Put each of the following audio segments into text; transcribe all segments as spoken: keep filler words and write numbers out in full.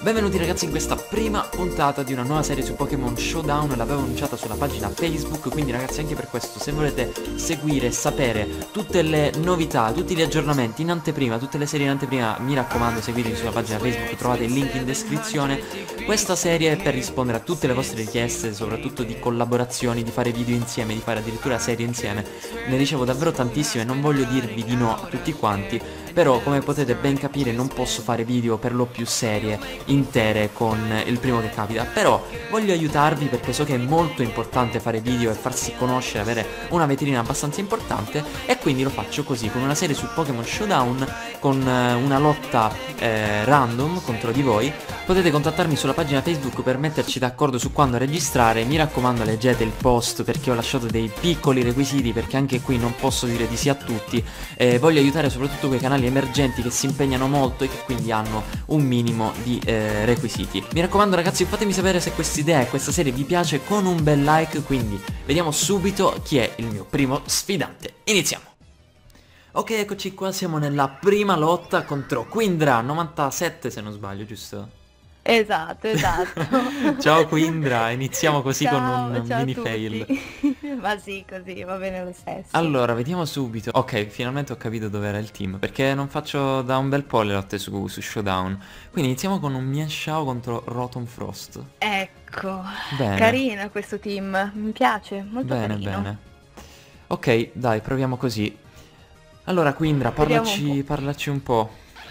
Benvenuti ragazzi in questa prima puntata di una nuova serie su Pokémon Showdown. L'avevo annunciata sulla pagina Facebook, quindi ragazzi anche per questo, se volete seguire e sapere tutte le novità, tutti gli aggiornamenti in anteprima, tutte le serie in anteprima, mi raccomando seguitemi sulla pagina Facebook, trovate il link in descrizione. Questa serie è per rispondere a tutte le vostre richieste, soprattutto di collaborazioni, di fare video insieme, di fare addirittura serie insieme. Ne ricevo davvero tantissime, non voglio dirvi di no a tutti quanti, però come potete ben capire non posso fare video per lo più serie intere con il primo che capita. Però voglio aiutarvi perché so che è molto importante fare video e farsi conoscere, avere una vetrina abbastanza importante, e quindi lo faccio così, con una serie su Pokémon Showdown, con eh, una lotta eh, random contro di voi. Potete contattarmi sulla pagina Facebook per metterci d'accordo su quando registrare. Mi raccomando, leggete il post perché ho lasciato dei piccoli requisiti, perché anche qui non posso dire di sì a tutti. eh, Voglio aiutare soprattutto quei canali emergenti che si impegnano molto e che quindi hanno un minimo di eh, requisiti. Mi raccomando ragazzi, fatemi sapere se questa idea e questa serie vi piace con un bel like. Quindi vediamo subito chi è il mio primo sfidante. Iniziamo. Ok, eccoci qua, siamo nella prima lotta contro Quindra novantasette, se non sbaglio, giusto? Esatto, esatto. Ciao Quindra, iniziamo così con Ciao, un ciao a mini tutti. fail. Ma sì, così va bene lo stesso. Allora, vediamo subito. Ok, finalmente ho capito dov'era il team, perché non faccio da un bel po' le lotte su, su Showdown. Quindi iniziamo con un Mienshao contro Rotom Frost. Ecco, Bene, carino questo team, mi piace, molto bene, carino. bene. Ok, dai, proviamo così. Allora, Quindra, Vediamo un parlaci, po'. parlaci un po'.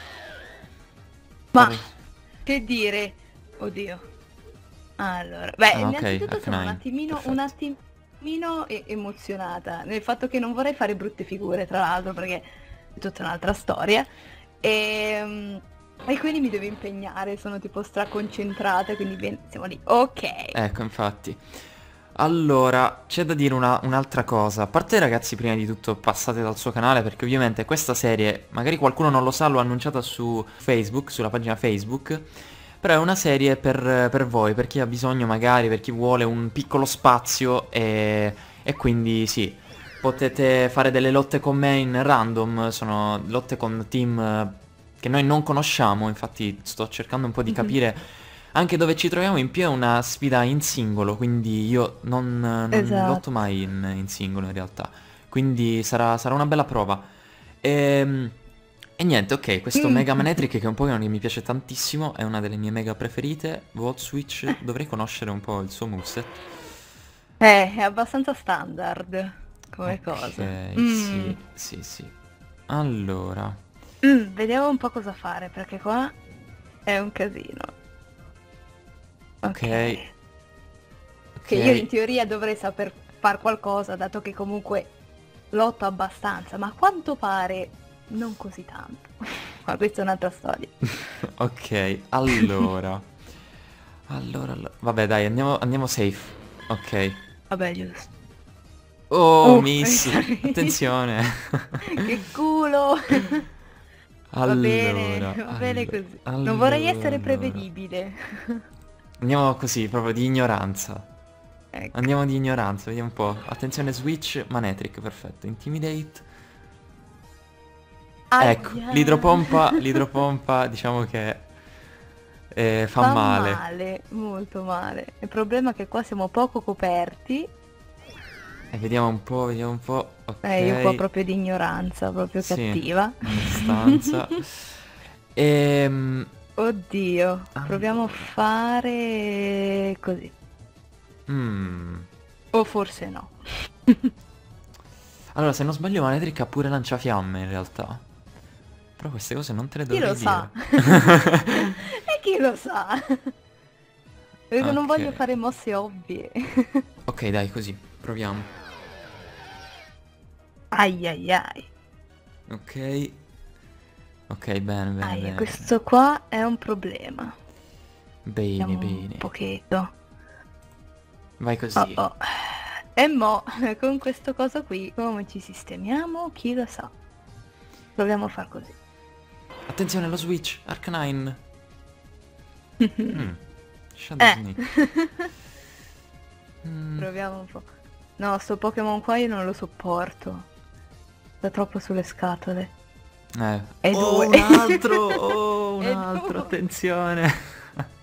Ma Parla- che dire? Oddio. Allora, beh, Ah, ok, innanzitutto sono un Arcanine, attimino, un perfetto. attimino e- emozionata nel fatto che non vorrei fare brutte figure, tra l'altro, perché è tutta un'altra storia. E, e quindi mi devo impegnare, sono tipo straconcentrata, quindi ben- siamo lì. Ok. Ecco, infatti. Allora, c'è da dire una- un'altra cosa. A parte ragazzi, prima di tutto passate dal suo canale, perché ovviamente questa serie, magari qualcuno non lo sa, l'ho annunciata su Facebook, sulla pagina Facebook. Però è una serie per, per voi, per chi ha bisogno magari, per chi vuole un piccolo spazio e, e quindi sì, potete fare delle lotte con me in random, sono lotte con team eh, che noi non conosciamo, infatti sto cercando un po' di Mhm. capire anche dove ci troviamo. In più è una sfida in singolo, quindi io non, non lotto Esatto. mai in, in singolo in realtà, quindi sarà, sarà una bella prova. Ehm... E niente, ok, questo Mm. Mega Manectric che è un Pokémon che mi piace tantissimo, è una delle mie mega preferite. Volt Switch, dovrei conoscere un po' il suo moveset. Eh, è abbastanza standard come cosa. Ok, Mm. sì, sì, sì. Allora, Mm, vediamo un po' cosa fare, perché qua è un casino. ok, Ok. Che io in ok. teoria dovrei saper far qualcosa, dato che comunque lotto abbastanza, ma a quanto pare non così tanto. Ma questa è un'altra storia. Ok, allora. Allora, allora. Vabbè, dai, andiamo, andiamo safe. Ok. Vabbè, giusto. Oh, Uh, miss. Attenzione. che culo! Va bene, Allora, va bene allora, così. Non vorrei allora, essere allora. prevedibile. Andiamo così, proprio di ignoranza. Ecco. Andiamo di ignoranza, vediamo un po'. Attenzione, switch, Manectric, perfetto. Intimidate. Ecco, Aia. l'idropompa, l'idropompa, diciamo che eh, fa Fa male. male, molto male. Il problema è che qua siamo poco coperti. E vediamo un po', vediamo un po'. Eh, io qua Ok, proprio di ignoranza, proprio sì, cattiva. abbastanza. Ehm... Oddio, proviamo a Allora... fare così. mm. O forse no. Allora, se non sbaglio, Manectric ha pure lanciafiamme in realtà. Però queste cose non te le Chi lo dovrei sa? dire. E chi lo sa? Perché non Ok. voglio fare mosse ovvie. Ok, dai, così. Proviamo. Ai ai ai. Ok. Ok, bene, bene, Ai, bene, bene. questo qua è un problema. Bene, Vediamo un bene. pochetto. Vai Oh così. oh. E mo, con questo coso qui, come ci sistemiamo? Chi lo sa. Proviamo a far così. Attenzione allo switch, Arcanine. Mm. Shadow Eh. Sneak. Mm. Proviamo un po'. No, sto Pokémon qua io non lo sopporto. Sta troppo sulle scatole. Eh. E Oh, due. un altro! Oh, un E altro, due. attenzione.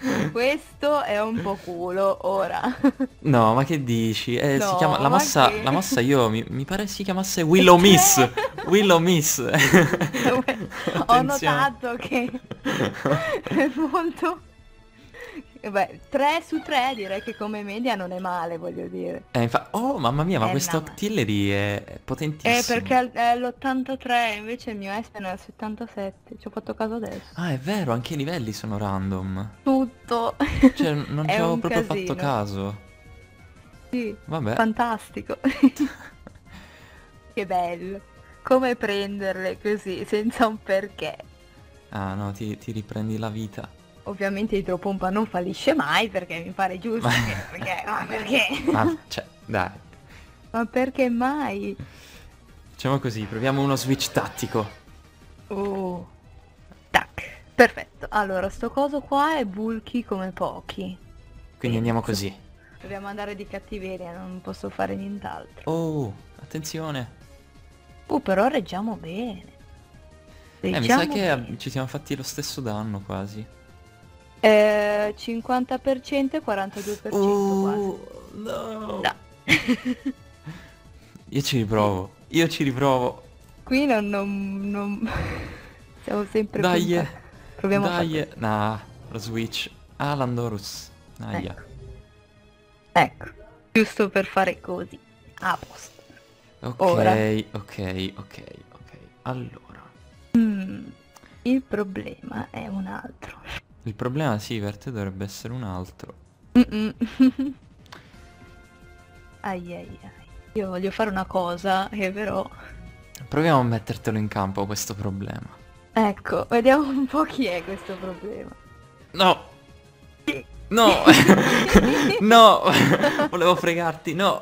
Questo è un po' culo, ora. No, ma che dici? Eh, si chiama... No, La ma mossa, che? la mossa io... Mi, mi pare si chiamasse Willow Miss. Tre. Willow Miss. Ho Attenzione. notato che è molto... eh Beh, tre su tre direi che come media non è male, voglio dire. Eh, infa- Oh, mamma mia, ma Eh questo no, ma... Octillery è è Eh, potentissimo. perché è l'ottantatré, invece il mio Espen è al settantasette, ci ho fatto caso adesso. Ah, è vero, anche i livelli sono random. Tutto. Cioè, n- non È ci avevo un proprio fatto casino. caso. Sì, Vabbè. fantastico. Che bello. Come prenderle così, senza un perché. Ah, no, ti, ti riprendi la vita. Ovviamente Idropompa non fallisce mai perché mi pare giusto Ma... che... Perché? Ma perché? Ma, cioè, dai. Ma perché mai? Facciamo così, proviamo uno switch tattico. Oh. Tac. Perfetto. Allora, sto coso qua è bulky come pochi. Quindi Bene. andiamo così. Dobbiamo andare di cattiveria, non posso fare nient'altro. Oh, attenzione. Uh, però reggiamo bene. Eh, mi sa Reggiamo che bene. eh, ci siamo fatti lo stesso danno quasi. Eh, cinquanta per cento e quarantadue per cento quasi. Oh, no. Da. Io ci riprovo. Io ci riprovo. Qui non, non, non... Siamo sempre Dai. puntati. Proviamo a fare Dai. Nah, lo switch. Ah, Landorus. Aia. Ecco. Ecco. Giusto per fare così. A posto. Ok, Ora. ok, ok, ok. Allora. Mm, il problema è un altro. Il problema, sì, per te dovrebbe essere un altro. Mm-mm. Ai ai ai. Io voglio fare una cosa che però... Proviamo a mettertelo in campo questo problema. Ecco, vediamo un po' chi è questo problema. No! No! No! Volevo fregarti, no!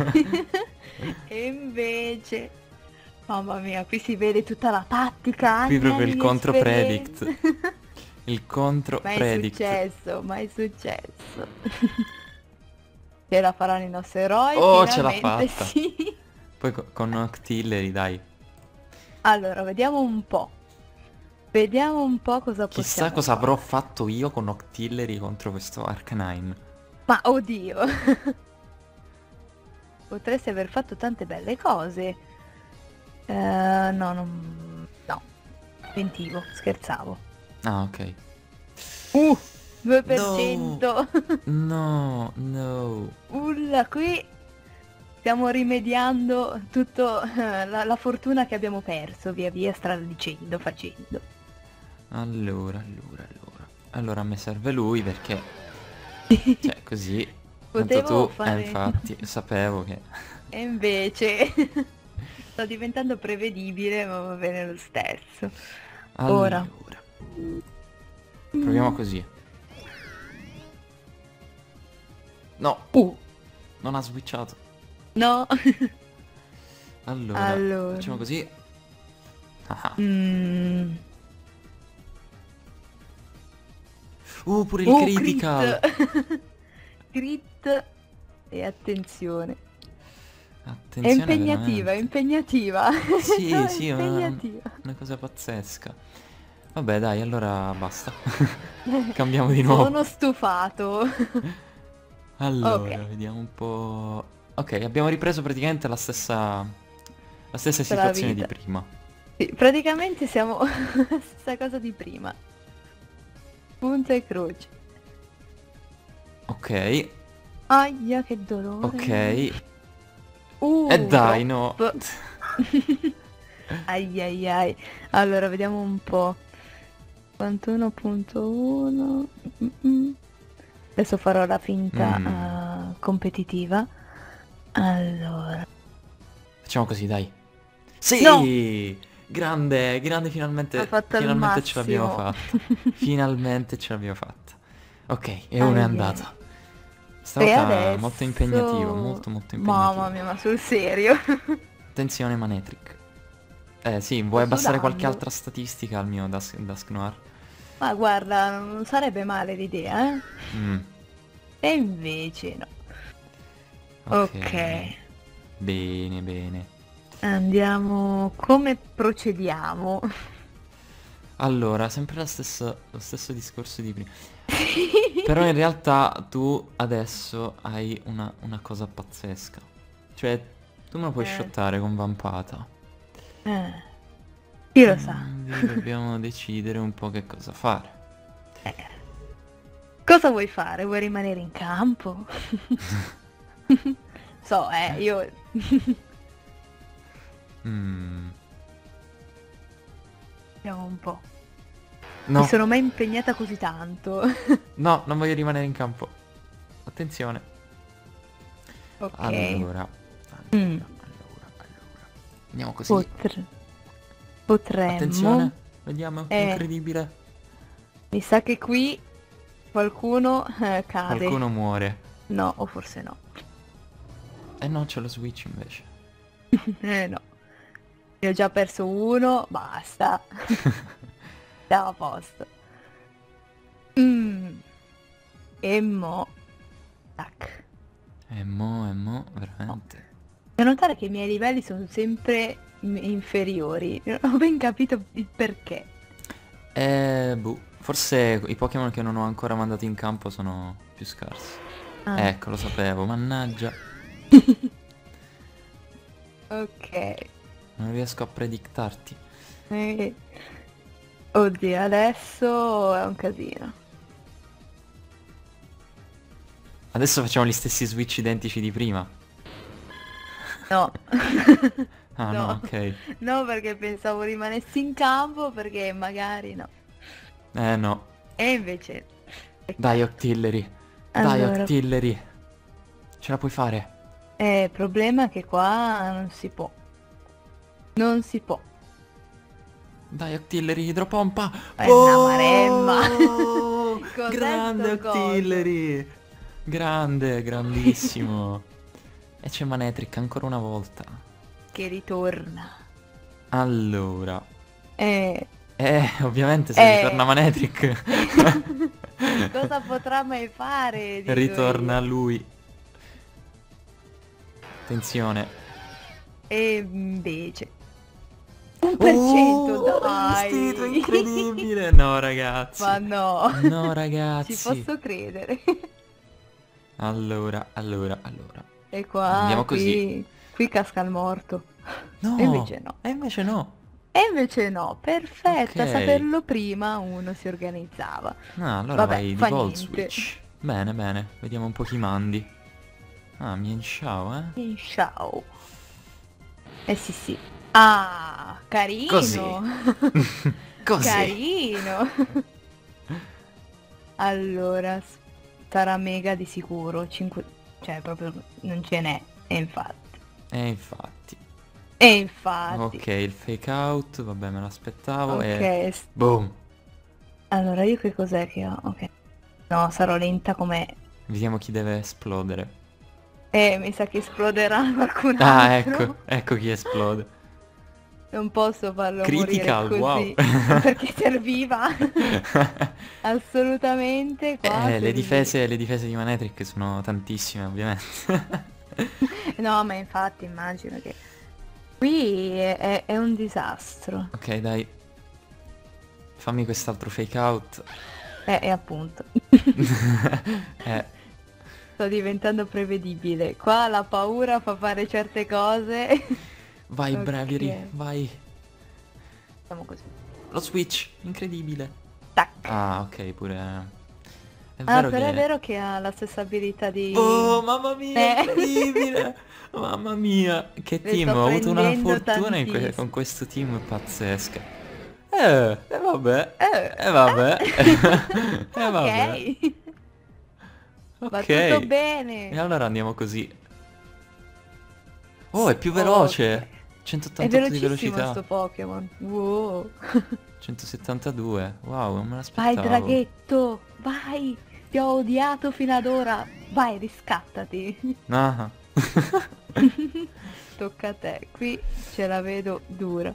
E invece... Mamma mia, qui si vede tutta la tattica, Qui anni, proprio anni il di contro esperienza. predict. Il contro Mai predict. successo, mai successo. Ce la faranno i nostri eroi, Oh, ce l'ha finalmente fatta. sì. Poi co- con Octillery, dai. Allora, vediamo un po'. Vediamo un po' cosa Chissà possiamo cosa fare. avrò fatto io con Octillery contro questo Arcanine. Ma oddio. Potresti aver fatto tante belle cose. Eh, no, non... No. Mentivo, scherzavo. Ah, ok. Uh, due per cento. No, no. Ulla, qui stiamo rimediando tutto eh, la, la fortuna che abbiamo perso via via strada dicendo, facendo. Allora, allora, allora. Allora a me serve lui perché... Cioè, così... Tanto Potevo tu... fare... Eh, infatti, sapevo che... E invece sta diventando prevedibile, ma va bene lo stesso. Allora... Ora. Proviamo così. No! Uh, Non ha switchato. no. Allora, Allora. facciamo così. Ah. Mm. Uh, pure il Uh, critical. crit. Crit. E attenzione. È Attenzione impegnativa, è veramente. impegnativa. Sì, No, è sì, è una, impegnativa. una cosa pazzesca. Vabbè, dai, allora basta. Cambiamo di nuovo. Sono stufato. Allora, Ok. vediamo un po'. Ok, abbiamo ripreso praticamente la stessa la stessa Tutta la situazione di vita. prima. Sì, praticamente siamo la stessa cosa di prima. Punto e croce. Ok, Aia, che dolore. ok. Uh, E dai, no. troppo. Ai ai ai. Allora, vediamo un po'. cinquantuno punto uno. Mm-mm. Adesso farò la finta Mm. eh, competitiva. Allora. Facciamo così, dai. Sì! No! Grande, grande, finalmente, Ha fatto il finalmente ce l'abbiamo massimo. fatta. Finalmente ce l'abbiamo fatta. Ok, e uno è Ai andata. ai. E Stavolta adesso... molto impegnativo, molto molto impegnativo. Mamma mia, ma sul serio? Attenzione Manetric. Eh sì, vuoi Sto abbassare qualche sudando. altra statistica al mio Dusk, Dusk Noir? Ma guarda, non sarebbe male l'idea, eh? Mm, E invece no. ok. Ok. Bene, bene. Andiamo... Come procediamo? Allora, sempre la stessa, lo stesso discorso di prima. Però in realtà tu adesso hai una, una cosa pazzesca. Cioè, tu me lo puoi Eh. shottare con vampata. Eh. Chi lo sa? Quindi dobbiamo decidere un po' che cosa fare. Cosa vuoi fare? Vuoi rimanere in campo? So, eh, io... Mm. Vediamo un po'. No, Mi sono mai impegnata così tanto. no, non voglio rimanere in campo. Attenzione. Ok. Allora, Mm. allora, allora, allora. Andiamo così. Potre... Potremmo... Attenzione, vediamo, Eh. incredibile. Mi sa che qui qualcuno eh, cade. Qualcuno muore. No, o forse no. Eh no, c'è lo switch invece. Eh no. Ne ho già perso uno, basta. Siamo a posto. Mm. E mo... Tac. E mo, e mo, veramente. Devo notare che i miei livelli sono sempre in- inferiori. Non ho ben capito il perché. Eh, boh, forse i Pokémon che non ho ancora mandato in campo sono più scarsi. Ah. Ecco, lo sapevo, mannaggia. Ok. Non riesco a predictarti. Eh, Oddio, adesso è un casino. Adesso facciamo gli stessi switch identici di prima. No. Ah no, No. ok. No, perché pensavo rimanessi in campo, perché magari no. Eh no. E invece... Dai Octillery. Dai Allora. Octillery. Ce la puoi fare. Eh, il problema è che qua non si può. Non si può. Dai Octillery, idropompa. È una maremma. Oh! Cos'è Grande sto coso? Octillery. Grande, grandissimo. E c'è Manectric ancora una volta. Che ritorna. Allora. Eh, Eh, ovviamente se Eh. ritorna Manectric. cosa potrà mai fare? dico Ritorna io. lui. Attenzione. E invece... Un per cento, Oh, dai! vestito incredibile. No ragazzi. Ma no! No ragazzi. Ci posso credere. Allora, allora, allora. E qua, Andiamo qui, così. qui casca il morto. No. E invece no. E invece no. E invece no, perfetto, a Ok. saperlo prima uno si organizzava. No, allora Vabbè, vai di fa Volt niente. Switch. Bene, bene. Vediamo un po' chi mandi. Ah, Mienshao, eh. Ciao. Eh sì sì. Ah, carino. Così. Così. Carino. Allora, sarà mega di sicuro. cinque... Cioè, proprio non ce n'è. E infatti. E infatti. E infatti. Ok, il fake out, vabbè, me l'aspettavo Ok. e... s- Boom. Allora, io che cos'è che ho? Ok. No, sarò lenta come... Vediamo chi deve esplodere. Eh, mi sa che esploderà qualcun Ah, altro. ecco, ecco chi esplode. Non posso farlo Critical, morire così. wow. Perché serviva. Assolutamente qua Eh, le serviva. difese, le difese di Manectric sono tantissime, ovviamente. No, ma infatti immagino che... Qui è, è- è un disastro. Ok, dai. Fammi quest'altro fake out. Eh, e appunto. Eh, Sto diventando prevedibile. Qua la paura fa fare certe cose. vai Ok. Braviary, vai. Facciamo così. Lo switch, incredibile. Tac. Ah, ok, pure... È Ah, vero però che... è vero che ha la stessa abilità di... Oh, mamma mia, Eh. incredibile! Mamma mia, che Ne team, sto ho avuto una prendendo fortuna in que- tantissimi. con questo team pazzesca. Eh, e vabbè, Eh, e vabbè, e vabbè. Ok. Va Ok, tutto bene. e allora andiamo così. Oh, è più veloce! Ok. È centottantotto di velocissimo velocità, sto Pokémon. Wow. centosettantadue, wow, non me Vai l'aspettavo. draghetto, vai. Ti ho odiato fino ad ora. Vai, riscattati. Ah, Tocca a te. Qui ce la vedo dura.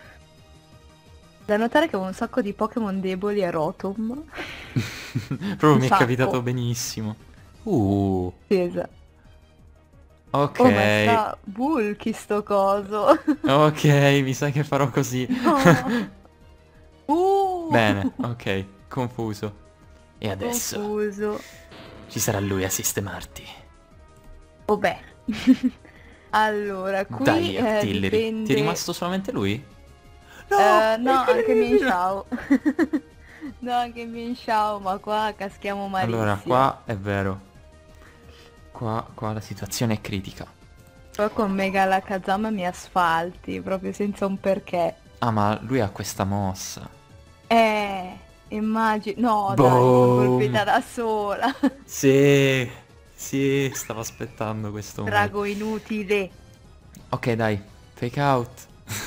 Da notare che ho un sacco di Pokémon deboli a Rotom. proprio mi è sacco. capitato benissimo. Uh, Sì, esatto. ok. Oh, ma sta bulky sto coso. Ok, mi sa che farò così. No. Uh. Bene, ok, confuso. E adesso Confuso. ci sarà lui a sistemarti. Oh beh. Allora, qui Dai, eh, Artillery. dipende... Ti è rimasto solamente lui? Eh, no, anche Min Shao. No, anche Min Shao, ma qua caschiamo malissimo. Allora, qua è vero. Qua, qua la situazione è critica. Poi con Mega Alakazam mi asfalti, proprio senza un perché. Ah, ma lui ha questa mossa. Eh, immagino... No, dai, Boom. sono colpita da sola. Sì, sì, stavo aspettando questo momento. Drago inutile. Ok, dai, fake out.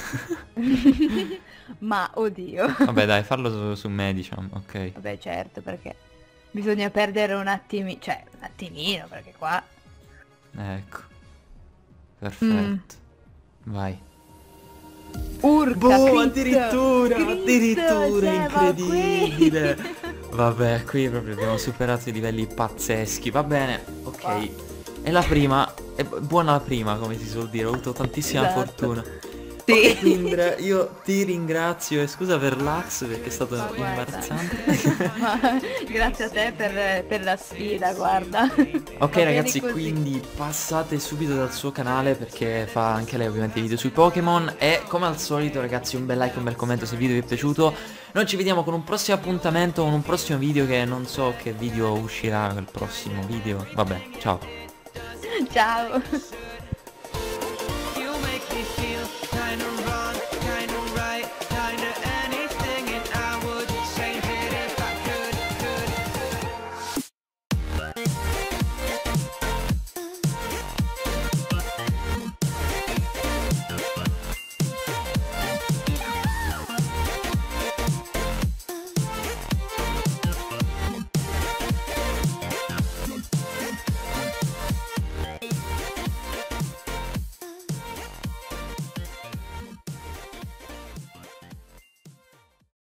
Ma, oddio. Vabbè, dai, farlo su, su me, diciamo, ok. Vabbè, certo, perché bisogna perdere un attimino, cioè, un attimino, perché qua... Ecco. Perfetto. Vai. Urca, Boh, crit, addirittura, crit, addirittura, cioè, ma incredibile. qui- Vabbè, qui proprio abbiamo superato i livelli pazzeschi. Va bene, ok. Qua. E la prima, è bu- buona la prima, come si suol dire, ho avuto tantissima Esatto. fortuna. Sì. Indra, io ti ringrazio e scusa per l'ax perché è stato Ma guarda. imbarazzante. Ma grazie a te per, per la sfida, guarda. Ok Va bene ragazzi, così. quindi passate subito dal suo canale perché fa anche lei ovviamente video sui Pokémon. E come al solito ragazzi, un bel like, un bel commento se il video vi è piaciuto. Noi ci vediamo con un prossimo appuntamento, con un prossimo video che non so che video uscirà il prossimo video. Vabbè, ciao. Ciao. You make me feel